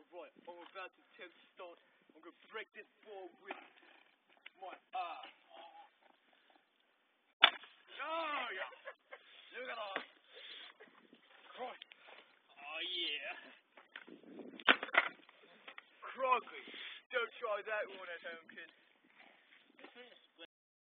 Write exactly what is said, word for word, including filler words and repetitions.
Alright, I'm about to take stunt. I'm gonna break this ball with my arm. Oh, yeah. Look at that. Crikey. Oh, yeah. Crikey. Don't try that one at home, kid.